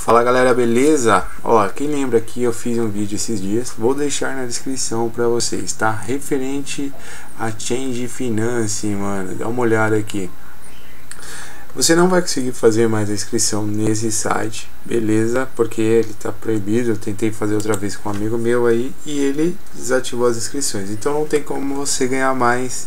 Fala galera, beleza? Ó, quem lembra que eu fiz um vídeo esses dias, vou deixar na descrição pra vocês, tá? Referente a Change Finance, mano, dá uma olhada aqui. Você não vai conseguir fazer mais a inscrição nesse site, beleza? Porque ele tá proibido. Eu tentei fazer outra vez com um amigo meu aí e ele desativou as inscrições. Então não tem como você ganhar mais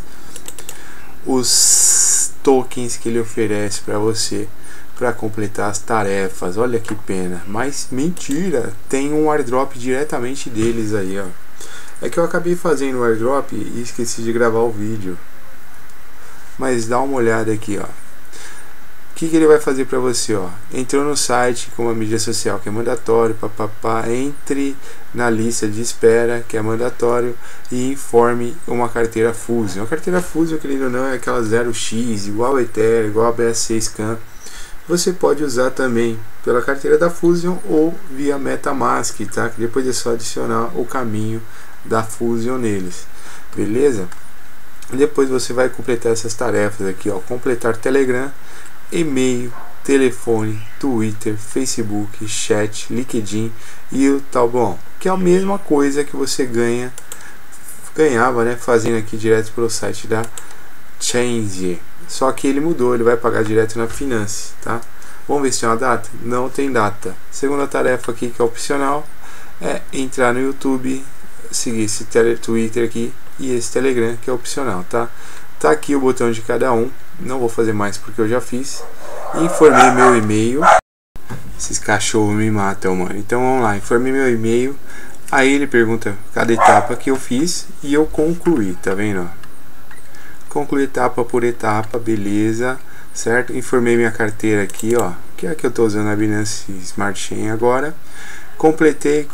os tokens que ele oferece pra você para completar as tarefas. Olha que pena, mas mentira, tem um airdrop diretamente deles aí, ó. É que eu acabei fazendo o airdrop e esqueci de gravar o vídeo, mas dá uma olhada aqui, ó. O que ele vai fazer para você, ó? Entrou no site com uma mídia social que é mandatório, papapá, entre na lista de espera que é mandatório e informe uma carteira Fusion. A carteira Fusion, querido ou não, é aquela 0x, igual a Ethereum, igual a BSC Scan. Você pode usar também pela carteira da Fusion ou via MetaMask, tá? Que depois é só adicionar o caminho da Fusion neles, beleza? Depois você vai completar essas tarefas aqui, ó: completar Telegram, e-mail, telefone, Twitter, Facebook, chat, LinkedIn e o tal, bom, que é a mesma coisa que você ganhava, né, fazendo aqui direto pelo site da Change. Só que ele mudou, ele vai pagar direto na Finance, tá? Vamos ver se tem uma data? Não tem data. Segunda tarefa aqui, que é opcional, é entrar no YouTube, seguir esse Twitter aqui e esse Telegram, que é opcional, tá? Tá aqui o botão de cada um. Não vou fazer mais porque eu já fiz. Informei meu e-mail. Esses cachorros me matam, mano. Então vamos lá, informei meu e-mail. Aí ele pergunta cada etapa que eu fiz e eu concluí, tá vendo? Concluí etapa por etapa, beleza, certo? Informei minha carteira aqui, ó, que é a que eu tô usando, a Binance Smart Chain agora. Completei,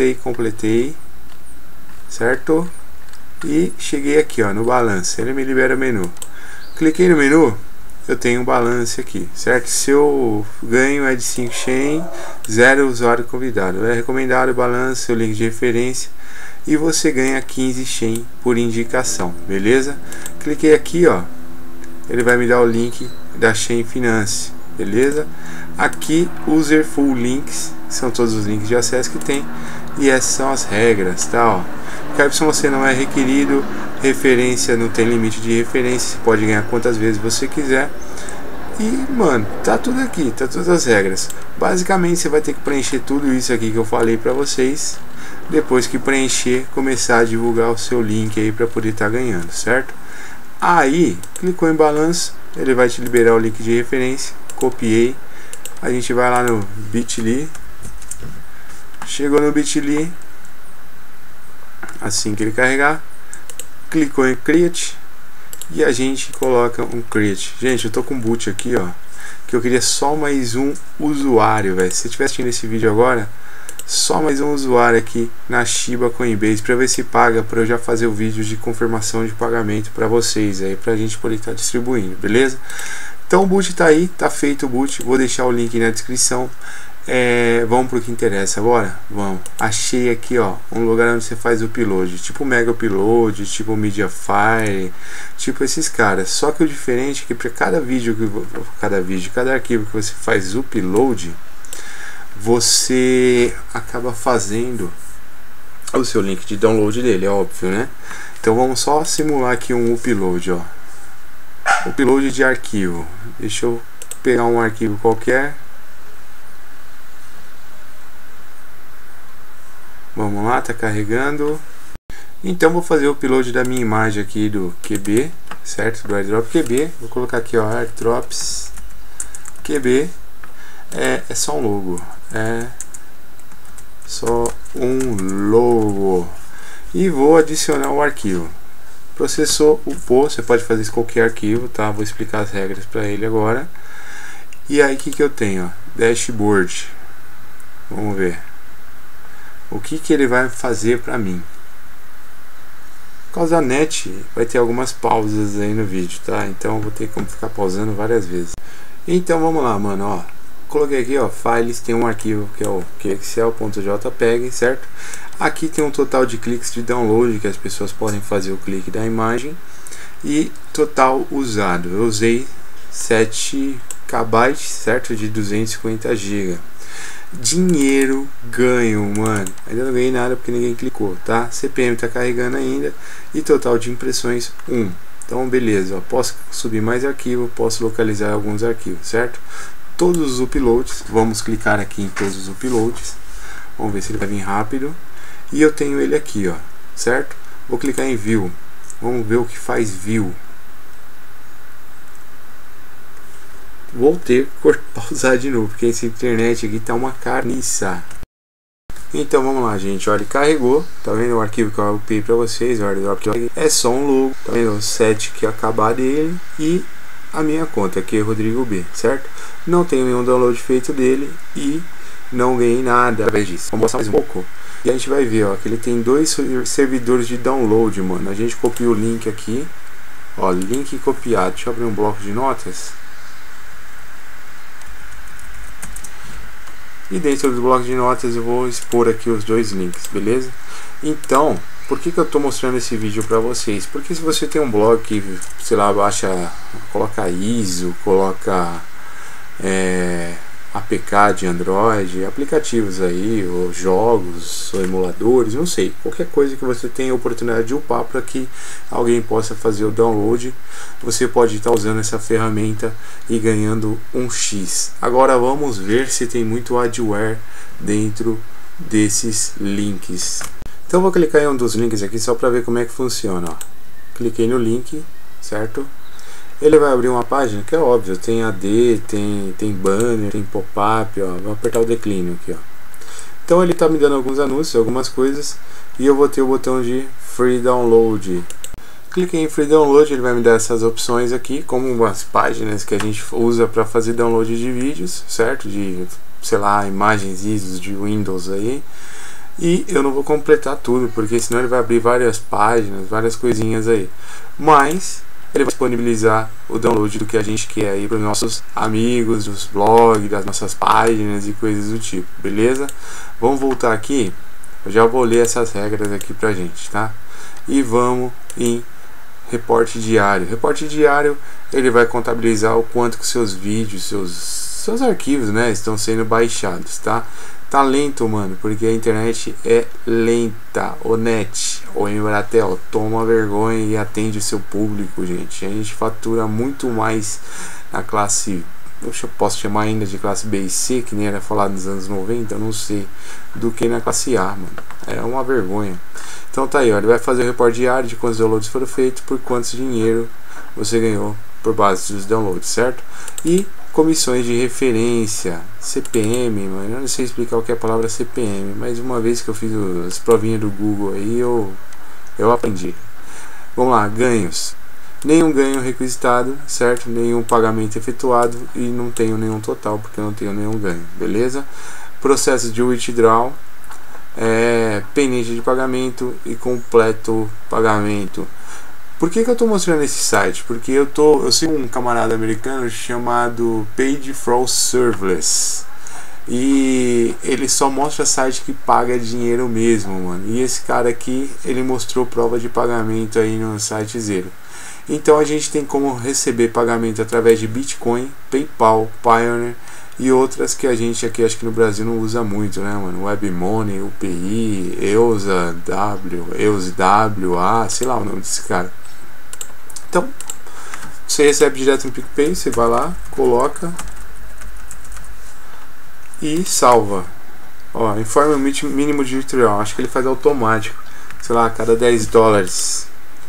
certo? E cheguei aqui, ó, no balance. Ele me libera o menu. Cliquei no menu, eu tenho um balance aqui, certo? Seu ganho é de 5 chain, 0 usuário convidado. É recomendado o balance, seu link de referência. E você ganha 15 chain por indicação, beleza? Cliquei aqui, ó, ele vai me dar o link da Chain Finance, beleza? Aqui, User Full Links, são todos os links de acesso que tem. E essas são as regras, tá, ó. KYC você não é requerido, referência não tem limite de referência, você pode ganhar quantas vezes você quiser. E, mano, tá tudo aqui, tá todas as regras. Basicamente você vai ter que preencher tudo isso aqui que eu falei pra vocês. Depois que preencher, começar a divulgar o seu link aí para poder estar ganhando, certo? Aí, clicou em balanço, ele vai te liberar o link de referência. Copiei. A gente vai lá no Bitly. Chegou no Bitly, assim que ele carregar, clicou em Create e a gente coloca um Create. Gente, eu tô com boot aqui, ó, que eu queria só mais um usuário, velho. Se você estiver assistindo esse vídeo agora, só mais um usuário aqui na Shiba Coinbase para ver se paga, para eu já fazer o vídeo de confirmação de pagamento para vocês aí, pra gente poder estar distribuindo, beleza? Então o boot tá aí, tá feito o boot. Vou deixar o link na descrição. Vamos pro que interessa agora? Vamos. Achei aqui, ó, um lugar onde você faz o upload, tipo Mega Upload, tipo Mediafire, tipo esses caras. Só que o diferente é que para cada arquivo que você faz upload, você acaba fazendo o seu link de download dele, é óbvio, né? Então vamos só simular aqui um upload, ó. Upload de arquivo. Deixa eu pegar um arquivo qualquer. Vamos lá, tá carregando. Então vou fazer o upload da minha imagem aqui do QB, certo? Do airdrop QB. Vou colocar aqui, ó, airdrops QB. É só um logo. É só um logo. E vou adicionar o arquivo. Processou, upou. Você pode fazer isso com qualquer arquivo, tá? Vou explicar as regras para ele agora. E aí, o que eu tenho? Ó, dashboard. Vamos ver o que ele vai fazer para mim. Por causa da net, vai ter algumas pausas aí no vídeo, tá? Então eu vou ter como ficar pausando várias vezes. Então vamos lá, mano, ó. Coloquei aqui, ó, files, tem um arquivo que é o excel.jpg, certo? Aqui tem um total de cliques de download que as pessoas podem fazer o clique da imagem e total usado. Eu usei 7 KB, certo? De 250 GB. Dinheiro ganho, mano. Ainda não ganhei nada porque ninguém clicou, tá? CPM tá carregando ainda. E total de impressões 1. Então beleza, ó, posso subir mais arquivo, posso localizar alguns arquivos, certo? Todos os uploads, vamos clicar aqui em todos os uploads. Vamos ver se ele vai vir rápido. E eu tenho ele aqui, ó, certo? Vou clicar em View. Vamos ver o que faz View. Vou ter que pausar de novo, porque essa internet aqui tá uma carniça. Então vamos lá, gente. Olha, ele carregou. Tá vendo o arquivo que eu upei pra vocês? O airdrop é só um logo. Tá vendo o set que acabar dele e a minha conta aqui é Rodrigo B, certo? Não tenho nenhum download feito dele e não ganhei nada através disso. Vamos mostrar mais um pouco. E a gente vai ver, ó, que ele tem 2 servidores de download, mano. A gente copiou o link aqui. Ó, link copiado. Deixa eu abrir um bloco de notas. E dentro do bloco de notas eu vou expor aqui os 2 links, beleza? Então, por que eu estou mostrando esse vídeo para vocês? Porque se você tem um blog que, sei lá, coloca ISO, coloca APK de Android, aplicativos aí, ou jogos, ou emuladores, não sei, qualquer coisa que você tenha a oportunidade de upar para que alguém possa fazer o download, você pode estar usando essa ferramenta e ganhando um X. Agora vamos ver se tem muito adware dentro desses links. Então eu vou clicar em um dos links aqui só para ver como é que funciona, ó. Cliquei no link, certo? Ele vai abrir uma página que é óbvio, tem AD, tem banner, tem pop-up, ó. Vou apertar o declínio aqui, ó. Então ele está me dando alguns anúncios, algumas coisas, e eu vou ter o botão de Free Download. Cliquei em Free Download, ele vai me dar essas opções aqui, como as páginas que a gente usa para fazer download de vídeos, certo? De, sei lá, imagens ISO de Windows aí. E eu não vou completar tudo, porque senão ele vai abrir várias páginas, várias coisinhas aí. Mas ele vai disponibilizar o download do que a gente quer aí para os nossos amigos, dos blogs, das nossas páginas e coisas do tipo, beleza? Vamos voltar aqui, eu já vou ler essas regras aqui pra gente, tá? E vamos em reporte diário. Reporte diário, ele vai contabilizar o quanto que seus vídeos, seus arquivos, né, estão sendo baixados, tá? Tá lento, mano, porque a internet é lenta. O Net, o Embratel, toma vergonha e atende o seu público, gente. A gente fatura muito mais na classe, eu posso chamar ainda de classe B e C, que nem era falado nos anos 90, não sei, do que na classe A, mano. É uma vergonha. Então tá aí, ó, ele vai fazer o reporte diário de quantos downloads foram feitos, por quantos dinheiro você ganhou por base dos downloads, certo? E comissões de referência, CPM, mano, eu não sei explicar o que é a palavra CPM, mas uma vez que eu fiz as provinhas do Google aí, eu aprendi. Vamos lá, ganhos. Nenhum ganho requisitado, certo? Nenhum pagamento efetuado e não tenho nenhum total, porque eu não tenho nenhum ganho, beleza? Processo de withdraw, pendente de pagamento e completo pagamento. Por que eu estou mostrando esse site? Porque eu sigo um camarada americano chamado Page for Serverless. E ele só mostra site que paga dinheiro mesmo, mano. E esse cara aqui, ele mostrou prova de pagamento aí no site zero. Então a gente tem como receber pagamento através de Bitcoin, PayPal, Pioneer e outras que a gente aqui acho que no Brasil não usa muito, né, mano? WebMoney, UPI, EUSWA, sei lá o nome desse cara. Então, você recebe direto no PicPay, você vai lá, coloca e salva. Ó, informe o mínimo de withdrawal, acho que ele faz automático, sei lá, a cada 10 dólares.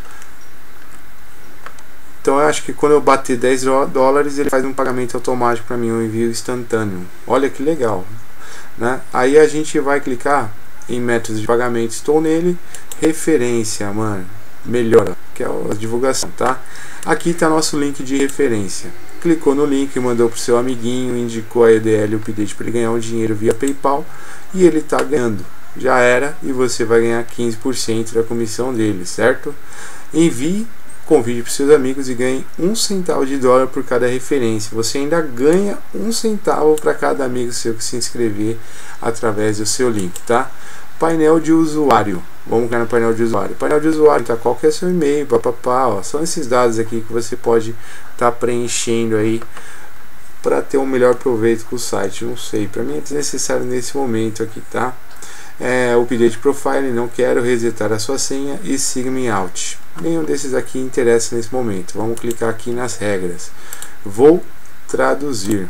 Então eu acho que quando eu bater 10 dólares ele faz um pagamento automático para mim, um envio instantâneo. Olha que legal, né? Aí a gente vai clicar em métodos de pagamento, estou nele, referência, mano, melhora, que é a divulgação, tá? Aqui tá nosso link de referência. Clicou no link, mandou pro seu amiguinho, indicou a EDL e o update para ele ganhar um dinheiro via PayPal e ele tá ganhando. Já era, e você vai ganhar 15% da comissão dele, certo? Envie, convide para seus amigos e ganhe 1 centavo de dólar por cada referência. Você ainda ganha 1 centavo para cada amigo seu que se inscrever através do seu link, tá? Painel de usuário. Vamos clicar no painel de usuário. Painel de usuário, tá? Qual que é o seu e-mail, papapá, ó. São esses dados aqui que você pode estar preenchendo aí para ter um melhor proveito com o site, não sei, para mim é desnecessário nesse momento aqui, tá? Update Profile, não quero resetar a sua senha e Sign Out, nenhum desses aqui interessa nesse momento. Vamos clicar aqui nas regras, vou traduzir.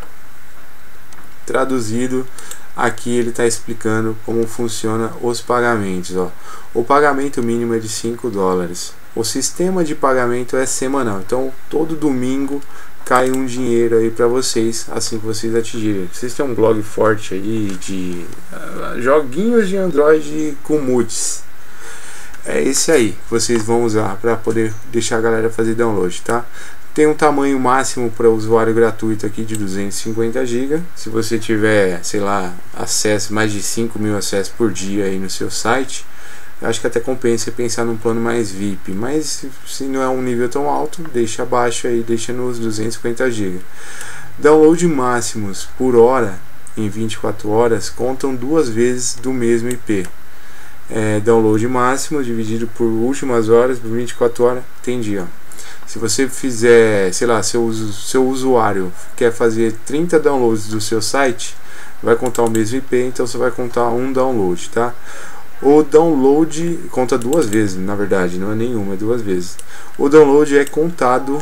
Traduzido, aqui ele está explicando como funciona os pagamentos, ó. O pagamento mínimo é de $5, o sistema de pagamento é semanal, então todo domingo cai um dinheiro aí para vocês, assim que vocês atingirem. Vocês têm um blog forte aí de joguinhos de Android com moods, é esse aí que vocês vão usar para poder deixar a galera fazer download, tá? Tem um tamanho máximo para usuário gratuito aqui de 250 GB. Se você tiver, sei lá, acesso, mais de 5.000 acessos por dia aí no seu site, eu acho que até compensa pensar num plano mais VIP, mas se não é um nível tão alto, deixa abaixo aí, deixa nos 250 GB. Download máximos por hora em 24 horas contam 2 vezes do mesmo IP. Download máximo dividido por últimas horas por 24 horas, entendi, ó. Se você fizer, sei lá, seu usuário quer fazer 30 downloads do seu site, vai contar o mesmo IP, então você vai contar um download, tá? O download conta 2 vezes, na verdade, não é nenhuma, é 2 vezes. O download é contado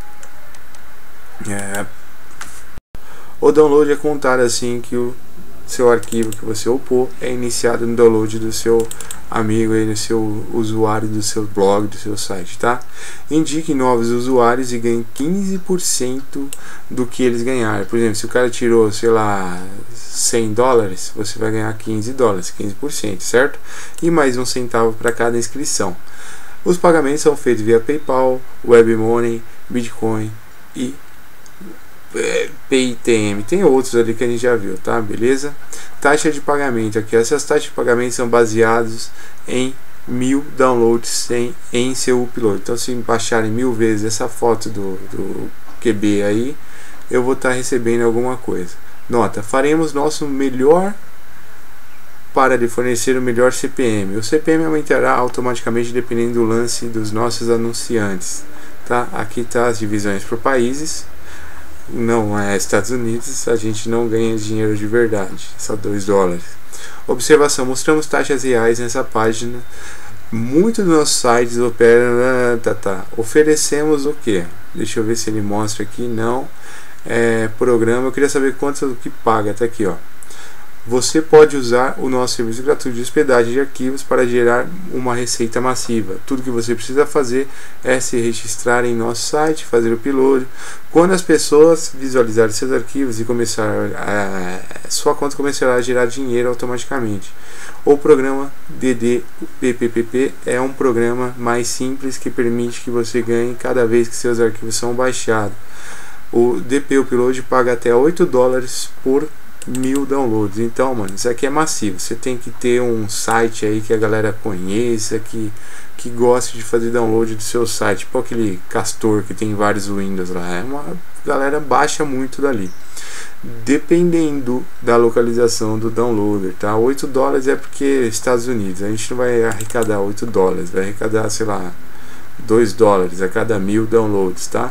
assim que o seu arquivo que você upou é iniciado no download do seu amigo aí, no seu usuário do seu blog, do seu site, tá? Indique novos usuários e ganhe 15% do que eles ganharem. Por exemplo, se o cara tirou, sei lá, $100, você vai ganhar $15, 15%, certo? E mais um centavo para cada inscrição. Os pagamentos são feitos via PayPal, WebMoney, Bitcoin e PayTM, tem outros ali que a gente já viu, tá? Beleza? Taxa de pagamento aqui, essas taxas de pagamento são baseadas em 1000 downloads em seu upload. Então, se baixarem 1000 vezes essa foto do QB aí, eu vou estar recebendo alguma coisa. Nota, faremos nosso melhor para lhe fornecer o melhor CPM. O CPM aumentará automaticamente dependendo do lance dos nossos anunciantes, tá? Aqui tá as divisões por países. Não é Estados Unidos, a gente não ganha dinheiro de verdade, só $2. Observação, mostramos taxas reais nessa página. Muitos dos nossos sites operam, oferecemos o que? Deixa eu ver se ele mostra aqui, não. Programa, eu queria saber quanto que paga, tá aqui, ó. Você pode usar o nosso serviço gratuito de hospedagem de arquivos para gerar uma receita massiva. Tudo que você precisa fazer é se registrar em nosso site, fazer o upload. Quando as pessoas visualizarem seus arquivos e sua conta começará a gerar dinheiro automaticamente. O programa DDPPP é um programa mais simples que permite que você ganhe cada vez que seus arquivos são baixados. O DP Upload paga até $8 por 1000 downloads. Então, mano, isso aqui é massivo. Você tem que ter um site aí que a galera conheça, que goste de fazer download do seu site, tipo aquele Castor que tem vários Windows lá. Uma galera baixa muito dali, dependendo da localização do downloader, tá? $8 é porque Estados Unidos, a gente não vai arrecadar $8, vai arrecadar, sei lá, $2 a cada 1000 downloads, tá?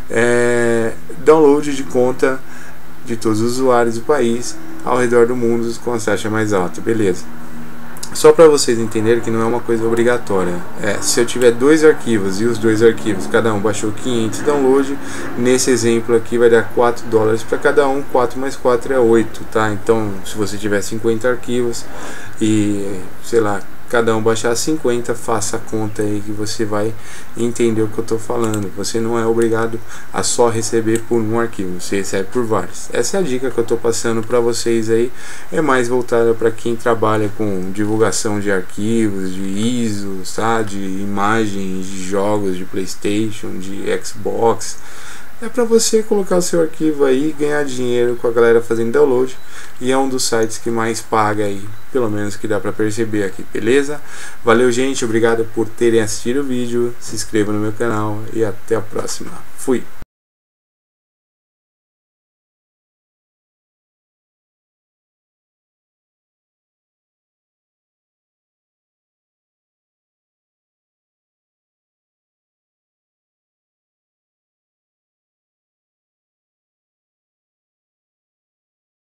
Download de conta de todos os usuários do país ao redor do mundo com a taxa mais alta, beleza? Só para vocês entenderem que não é uma coisa obrigatória. Se eu tiver 2 arquivos e os 2 arquivos cada um baixou 500 download, nesse exemplo aqui vai dar $4 para cada um. 4 mais 4 é 8, tá? Então, se você tiver 50 arquivos e, sei lá, cada um baixar 50, faça a conta aí que você vai entender o que eu estou falando. Você não é obrigado a só receber por um arquivo, você recebe por vários. Essa é a dica que eu estou passando para vocês aí, é mais voltada para quem trabalha com divulgação de arquivos, de ISO, tá? De imagens, de jogos de PlayStation, de Xbox. É para você colocar o seu arquivo aí e ganhar dinheiro com a galera fazendo download. E é um dos sites que mais paga aí, pelo menos que dá para perceber aqui, beleza? Valeu, gente, obrigado por terem assistido o vídeo. Se inscreva no meu canal e até a próxima. Fui!